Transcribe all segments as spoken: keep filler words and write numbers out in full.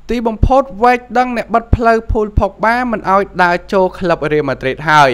ទីបំផុតវែកដឹងអ្នកបិទផ្លូវភូលផុកបាមិនឲ្យដើរចូលក្លឹបរ៉េម៉ាឌ្រីតហើយ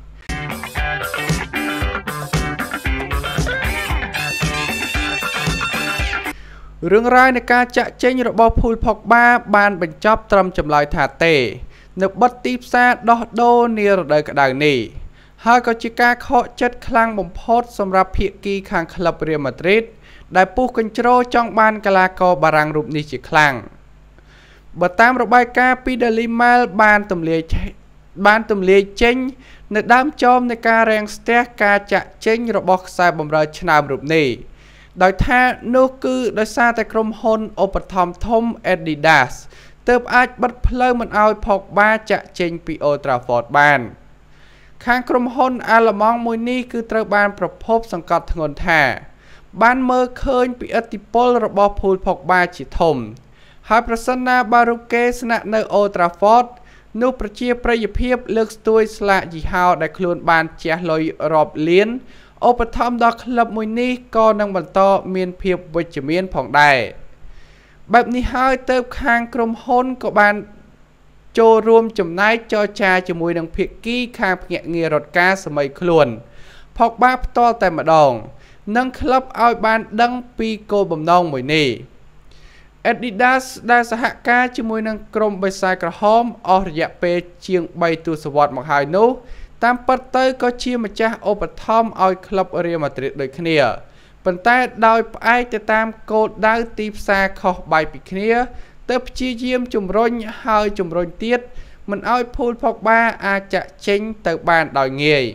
រឿងរ៉ាវនៃការចាក់ចេញរបស់ភូលផុកបាបានបញ្ចប់ត្រឹមចម្លើយថាទេនៅបិទទីផ្សារដោះដូរនារដូវក្តៅនេះហើយក៏ជាការខកចិត្តខ្លាំងបំផុតសម្រាប់ភាគីខាងក្លឹបរ៉េម៉ាឌ្រីតដែលពុះកញ្ជ្រោចង់បានកីឡាករបារាំងរូបនេះជាខ្លាំងបើតាមរបាយការណ៍ពី Daily Mail បានទម្លាយបានទម្លាយចេញនៅដើមចោមនៃការរាំងស្ទះការចាក់ចេញរបស់ខ្សែបម្រើឆ្នើមរូបនេះដោយថានោះគឺដោយសារតែក្រុមហ៊ុនឧបត្ថម្ភធំ Adidas ទើបអាចបិទផ្លូវមិនឲ្យផុកបាចាក់ចេញពី Old Trafford បានខាងក្រុមហ៊ុនអាល្លឺម៉ង់មួយនេះគឺត្រូវបានប្រភពសង្កត់ធ្ងន់ថាបានមើលឃើញពីឥទ្ធិពលរបស់ភូលផុកបាជាធំហើយប្រសិនណាបារូកេស្នាក់នៅ Old Trafford នោះប្រជាប្រិយភាពលើកស្ទួយស្លាកយីហោដែលខ្លួនបានជះលុយរាប់លានឧបត្ថម្ភដល់ក្លឹបមួយនេះក៏នឹងបន្តមានភាពវិជ្ជមានផងដែរបែបនេះហើយទើបខាងក្រុមហ៊ុនក៏បានចូលរួមចំណែកចរចាជាមួយនឹងភាគីខាងភ្នាក់ងាររដ្ឋការសម័យខ្លួនផុកបាផ្ទាល់តែម្ដងនិងក្លឹបឲ្យបានដឹងពីគោលបំណងមួយនេះ Adidas ដែលសហការជាមួយនឹងក្រុមបិសាចក្រហមអស់រយៈពេលជាងបីទសវត្សរ៍មកហើយនោះតាមពិតទៅក៏ជាម្ចាស់ឧបត្ថម្ភឲ្យក្លឹបរ៉េម៉ាឌ្រីតដូចគ្នាប៉ុន្តែដោយផ្អែកទៅតាមគោលដៅទីផ្សារខុសបែបពីគ្នាទើបព្យាយាមជំរុញហើយជំរុញទៀតមិនឲ្យភូលផុកបាអាចចាក់ចេញទៅបានដោយងាយ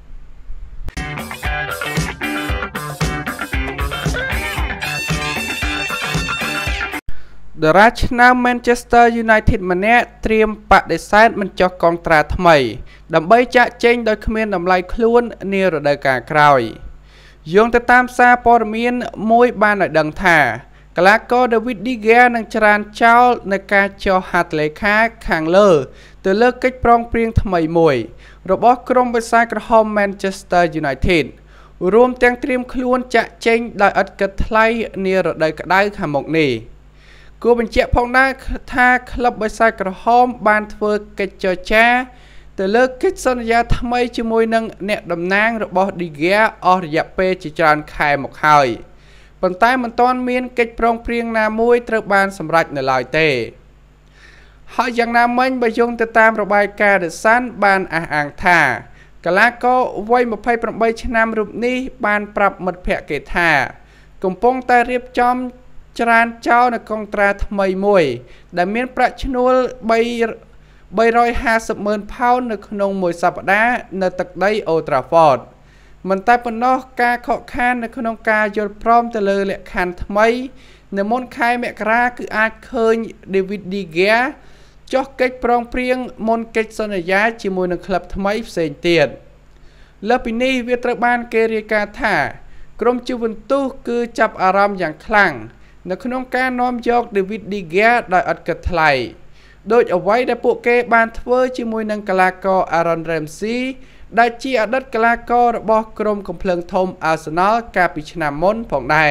តារាឆ្នើម Manchester United ម្នាក់ត្រៀមបដិសេធមិនចុះកងត្រាថ្មីដើម្បីចាក់ចេញដោយគ្មានតម្លៃខ្លួននារដូវកាលក្រោយយោងទៅតាមសារព័ត៌មានមួយបានឲ្យដឹងថាកីឡាករ David De Gea នឹងច្រានចោលនៅការចុះហត្ថលេខាខាងលើទៅលើកិច្ចព្រមព្រៀងថ្មីមួយរបស់ក្រុមបិសាចក្រហម Manchester United រួមទាំងត្រៀមខ្លួនចាក់ចេញដោយឥតគិតថ្លៃនារដូវក្តៅខាងមុខនេះគួរបញ្ជាក់ផងដែរថាក្លឹបបិសាចក្រហមបានធ្វើកិច្ចចរចាទៅលើកិច្ចសន្យាថ្មីជាមួយនឹងអ្នកតំណាងរបស់ De Gea អស់រយៈពេលជាច្រើនខែមកហើយប៉ុន្តែមិនទាន់មានកិច្ចព្រមព្រៀងណាមួយត្រូវបានសម្រេចនៅឡើយទេហើយយ៉ាងណាមិញបើយោងទៅតាមរបាយការណ៍ The Sun បានអះអាងថាកីឡាករវ័យម្ភៃប្រាំបីឆ្នាំរូបនេះបានប្រាប់មិត្តភក្តិគេថាកំពុងតែរៀបចំច្រានចោលនៅកងត្រាថ្មីមួយដែលមានប្រាក់ឈ្នួលបីរយហាសិបម៉ឺនផោននៅក្នុងមួយសប្តាហ៍នៅទឹកដី Old Trafford មិនតែប៉ុណ្ណោះការខកខាននៅក្នុងការយល់ព្រមទៅលើលក្ខខណ្ឌថ្មីនៅមុនខែមករាគឺអាចឃើញ David De Gea ចុះកិច្ចព្រមព្រៀងមុនកិច្ចសន្យាជាមួយនឹងក្លឹបថ្មីផ្សេងទៀតលើពីនេះវាត្រូវបានគេរាយការណ៍ថាក្រុម Juventus គឺចាប់អារម្មណ៍យ៉ាងខ្លាំងនៅក្នុងការនាំយក David De Gea ដោយឥតគិតថ្លៃដោយអ្វីដែលពួកគេបានធ្វើជាមួយនឹងកីឡាករ Aaron Ramsey ដែលជាអតីតកីឡាកររបស់ក្រុមកំភ្លើងធំ Arsenal កាលពីឆ្នាំមុនផងដែរ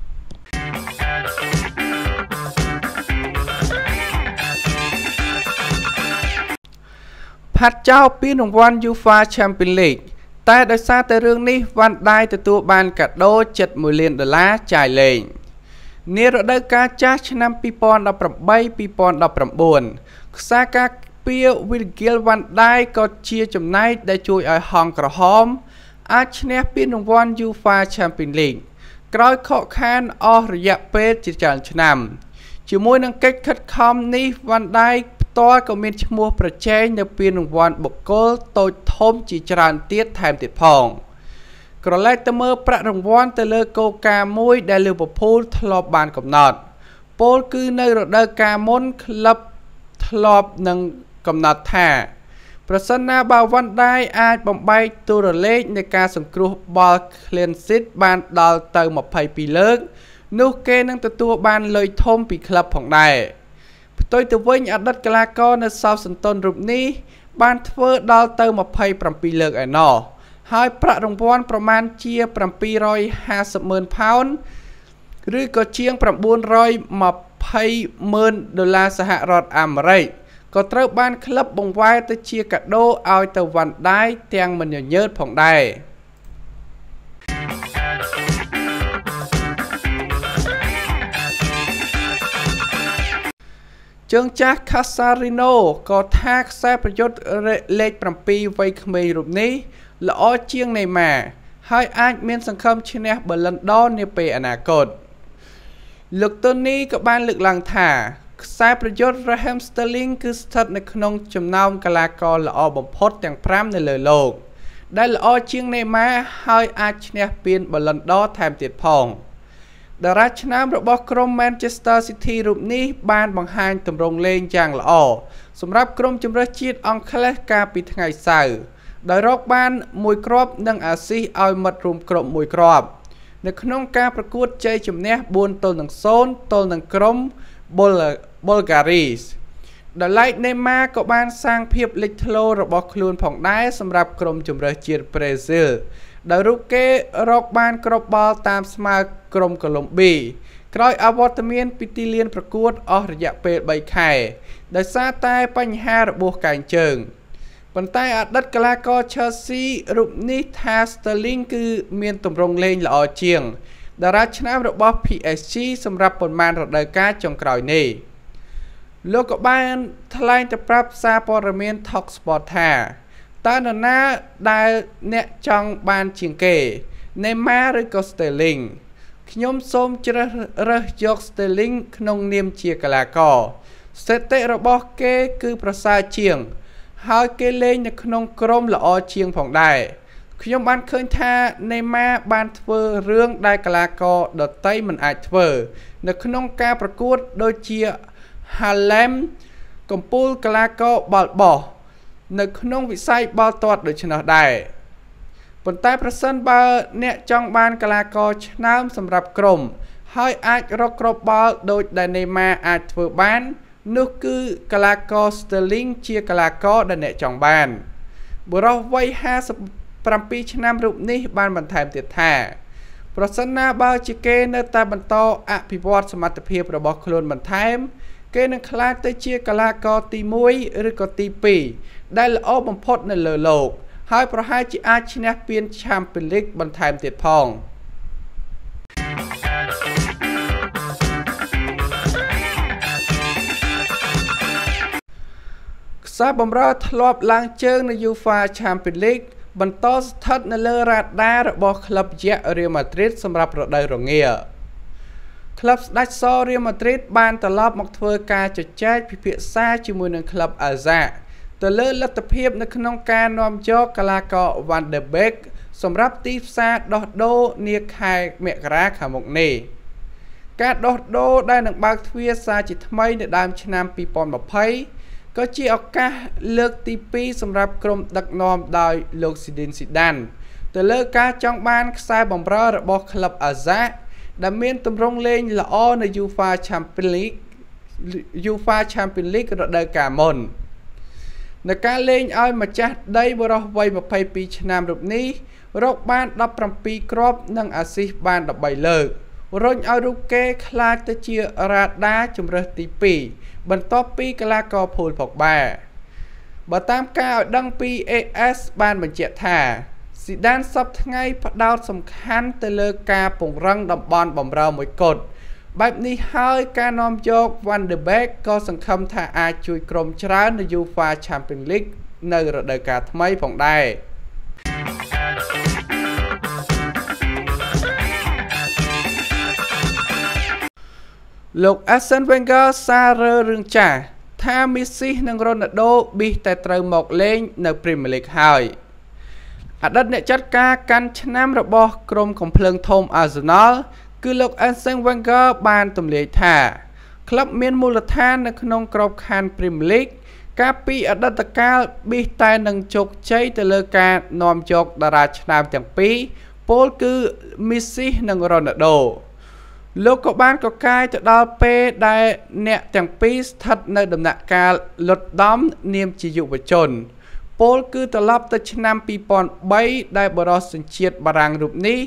ផាត់ចោលពីរង្វាន់ UEFA Champions League តែដោយសារតែរឿងនេះវ៉ាន់ដៃទទួលបានកាដូជិតមួយលានដុល្លារចាយលេងនារដូវកាលចាស់ឆ្នាំពីរពាន់ដប់ប្រាំបី ពីរពាន់ដប់ប្រាំបួនខ្សែការពារ Virgil van Dijk ក៏ជាចំណែកដែលជួយឲ្យហង្សក្រហមអាចឈ្នះពានរង្វាន់ UEFA Champions League ក្រោយខកខានអស់រយៈពេលជាច្រើនឆ្នាំជាមួយនឹងកិច្ចខិតខំនេះ van Dijk ផ្ទាល់ក៏មានឈ្មោះប្រជែងនៅពានរង្វាន់បុគ្គលតូចធំជាច្រើនទៀតថែមទៀតផងក្រឡេកទៅមើលប្រាក់រង្វាន់ទៅលើគោលការណ៍មួយដែល Liverpool ធ្លាប់បានកំណត់ពលគឺនៅរដូវកាលមុនក្លឹបធ្លាប់នឹងកំណត់ថាប្រសិនណាបើវ៉ាន់ដៃអាចបំបែកតួលេខនៃការសង្គ្រោះបាល់ clean sheet បានដល់ទៅម្ភៃពីរលើកនោះគេនឹងទទួលបានលុយធំពីក្លឹបផងដែរផ្ទុយទៅវិញអតីតកីឡាករនៅ Southampton រូបនេះបានធ្វើដល់ទៅម្ភៃប្រាំពីរលើកឯណោះហើយប្រាក់រង្វាន់ប្រមាណជា750ម៉ឺនផោនឬក៏ជាង920 ម៉ឺនដុល្លារសហរដ្ឋអាមេរិកក៏ត្រូវបានក្លឹបបង្វែរទៅជាកាដូឲ្យទៅវ៉ាន់ដៃទាំងមិនញញើតផងដែរជើងចាស់ Casarino ក៏ថាខ្សែប្រយុទ្ធលេខប្រាំពីរវ័យក្មេងរូបនេះល្អជាង Neymar ហើយអាចមានសង្ឃឹមឈ្នះ Ballon d'Or នាពេលអនាគតលោក Tony ក៏បានលើកឡើងថាខ្សែប្រយុទ្ធ Raheem Sterling គឺស្ថិតនៅក្នុងចំណោមកីឡាករល្អបំផុតទាំងប្រាំនៅលើលោកដែលល្អជាង Neymar ហើយអាចឈ្នះពាន Ballon d'Or ថែមទៀតផងតារាឆ្នើមរបស់ក្រុម Manchester City រូបនេះបានបង្ហាញទម្រង់លេងយ៉ាងល្អសម្រាប់ក្រុមជម្រើសជាតិអង់គ្លេសកាលពីថ្ងៃសៅរ៍ដោយរកបានមួយគ្រាប់និងអាស៊ីសឲ្យមិត្តរួមក្រុមមួយគ្រាប់នៅក្នុងការប្រកួតជ័យជំនះបួនទល់នឹងศูนย์ទល់នឹងក្រុម Bulgaria ដោយឡែក Neymar ក៏បានសាងភាពលេចធ្លោរបស់ខ្លួនផងដែរសម្រាប់ក្រុមជម្រើសជាតិប្រេស៊ីលដោយរូបគេរកបានគ្រាប់បាល់តាមស្មើក្រុមកូឡុំប៊ីក្រោយអវត្តមានពីទីលានប្រកួតអស់រយៈពេលបីខែដោយសារតែបញ្ហារបួសកែងជើងប៉ុន្តែអតីតកីឡាករ Chelsea រូបនេះថា Sterling គឺមានទម្រង់លេងល្អជាងតារាឆ្នើមរបស់ P S G សម្រាប់ប៉ុន្មានរដូវកាលចុងក្រោយនេះលោកក៏បានថ្លែងទៅប្រាប់សារព័ត៌មាន Talksport ថាតើនរណាដែលអ្នកចង់បានជាងគេ Neymar ឬក៏ Sterling ខ្ញុំសូមជ្រើសរើសយក Sterling ក្នុងនាមជាកីឡាករស្ថិតិរបស់គេគឺប្រសើរជាងហើយគេលេងនៅក្នុងក្រុមល្អជាងផងដែរខ្ញុំបានឃើញថា Neymar បានធ្វើរឿងដែលកីឡាករដទៃមិនអាចធ្វើនៅក្នុងការប្រកួតដូចជា Harlem កំពូលកីឡាករបាល់បោះនៅក្នុងវិស័យបាល់ទាត់ដូច្នោះដែរប៉ុន្តែប្រសិនបើអ្នកចង់បានកីឡាករឆ្នើមសម្រាប់ក្រុមហើយអាចរកគ្រាប់បាល់ដូចដែល Neymar អាចធ្វើបាននោះគឺកីឡាករ Sterling ជាកីឡាករដែលអ្នកចង់បានបុរសវ័យห้าสิบเจ็ดឆ្នាំរូបនេះបានបន្ថែមទៀតថាប្រសិនណាបើជាគេនៅតែបន្តអភិវឌ្ឍសមត្ថភាពរបស់ខ្លួនបន្ថែមគេនឹងក្លាយទៅជាកីឡាករទីមួយឬក៏ទីពីរដែលល្អបំផុតនៅលើលោកហើយប្រហែលជាអាចឈ្នះពាន Champions League បន្ថែមទៀតផងខ្សែបម្រើធ្លាប់ឡើងជើងនៅ UEFA Champions League បន្តស្ថិតនៅលើរ៉ាដារបស់ក្លឹបយក្ស Real Madrid សម្រាប់រដូវរងាក្លឹបស្ដេចស Real Madrid បានត្រឡប់មកធ្វើការជជែកពិភាក្សាជាមួយនឹងក្លឹប Ajax ទៅលើលទ្ធភាពនៅក្នុងការនាំយកកីឡាករ Van de Beek សម្រាប់ទីផ្សារដោះដូរនាខែមករាខាងមុខនេះការដោះដូរដែលនឹងបើកទ្វារសារជាថ្មីនៅដើមឆ្នាំពីរពាន់ยี่สิบក៏ជាឱកាសលើកទីពីរសម្រាប់ក្រុមដឹកនាំដោយលោក Zinedine Zidane ទៅលើការចង់បានខ្សែបម្រើរបស់ក្លឹប Ajax ដែលមានទម្រង់លេងល្អនៅ UEFA Champions League UEFA Champions League រដូវកាលមុននៅការលេងឲ្យម្ចាស់ដីបុរសវ័យยี่สิบเอ็ดឆ្នាំរូបនេះរកបានដប់ប្រាំពីរគ្រាប់និងអាស៊ីសបានដប់បីលើករុញឲ្យរូបគេខ្លាចទៅជារ៉ាដាជម្រើសទីពីរបន្ទាប់ពីកីឡាករ Paul Pogba បើតាមការឲ្យដឹងពី A S បានបញ្ជាក់ថា Zidane សប្តាហ៍ថ្ងៃផ្ដោតសំខាន់ទៅលើការពង្រឹងតំបន់បម្រើមួយគត់បែបនេះហើយការនាំយក Van de Beek ក៏សង្ឃឹមថាអាចជួយក្រុមច្រើននៅ UEFA Champions League នៅរដូវកាលថ្មីផងដែរលោក Arsene Wenger សាររើរឿងចាស់ថា Messi និង Ronaldo ប៊ីសតែត្រូវមកលេងនៅ Premier League ហើយអតីតអ្នកចាត់ការកាន់ឆ្នាំរបស់ក្រុមកំភ្លើងធំ Arsenal គឺលោក Arsene Wenger បានទម្លាយថាក្លឹបមានមូលដ្ឋាននៅក្នុងក្របខ័ណ្ឌ Premier League កាលពីអតីតកាលប៊ីសតែនឹងជោគជ័យទៅលើការនាំយកតារាឆ្នើមទាំងពីរពលគឺ Messi និង Ronaldo លោកក៏បានកកាយទៅដល់ពេលដែលអ្នកទាំងពីរស្ថិតនៅដំណាក់កាលលុតដំនាមជាយុវជនពលគឺត្រឡប់ទៅឆ្នាំពីរពាន់បីដែលបរិសសញ្ជាតិបារាំងរូបនេះ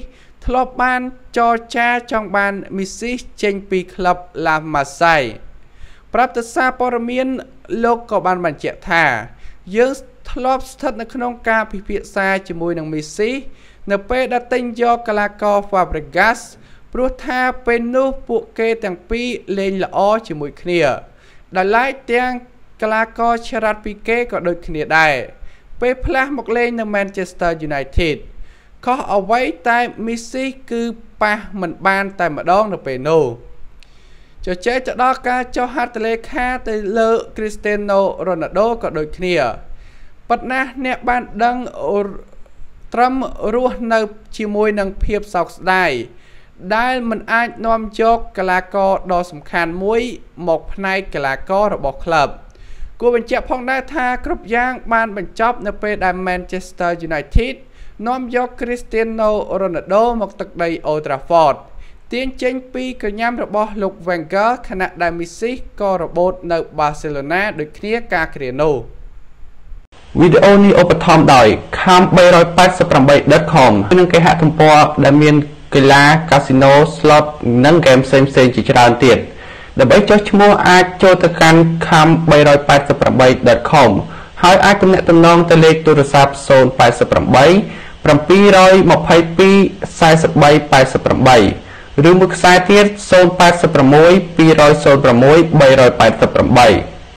ធ្លាប់បានចរចាចង់បានមីស៊ីចេញពីក្លឹបឡាម៉ាសៃប្រាប់ទៅសារព័ត៌មានលោកក៏បានបញ្ជាក់ថាយើងធ្លាប់ស្ថិតនៅក្នុងការពិភាក្សាជាមួយនឹងមីស៊ីនៅពេលដែលទិញយកកីឡាករ Fabregas ព្រោះថាពេលនោះពួកគេទាំងពីរលេងល្អជាមួយគ្នាដែលឡែកទាំងកីឡាករ Gerard Piqué ក៏ដូចគ្នាដែរពេលផ្លាស់មកលេងនៅ Manchester United ខុសអ្វីតែមីស៊ីគឺប៉ះមិនបានតែម្ដងនៅពេលនោះជជែកទៅដល់ការចុះហត្ថលេខាទៅលើ Cristiano Ronaldo ក៏ដូចគ្នាប៉ុន្តែអ្នកបានដឹងត្រឹមរស់នៅជាមួយនឹងភាពសោកស្ដាយដែលមិនអាចនាំយកកីឡាករដ៏សំខាន់មួយមកផ្នែកកីឡាកររបស់ក្លឹបគួរបញ្ជាក់ផងដែរថាគ្រប់យ៉ាងបានបញ្ចប់នៅពេលដែល Manchester United នាំយក Cristiano Ronaldo មកទឹកដី Old Trafford ទាញចេញពីកញ្ញាំរបស់លោក Wenger ខណៈដែល Messi ក៏របូតនៅ Barcelona ដូចគ្នាការគ្រានោះវីដេអូនេះឧបត្ថម្ភដោយ kham 388 dot com និងគេហទំព័រដែលមានកីឡាកាស៊ីណូ slot និងហ្គេមផ្សេងៗជាច្រើនទៀតដើម្បីចុះឈ្មោះអាចចូលទៅកាន់ kham 388 dot com ហើយអាចទំនាក់ទំនងទៅលេខទូរស័ព្ទ zero eight eight 7 two two four three eight eight ឬមួយខ្សែទៀត zero eight six two zero six 3 8 8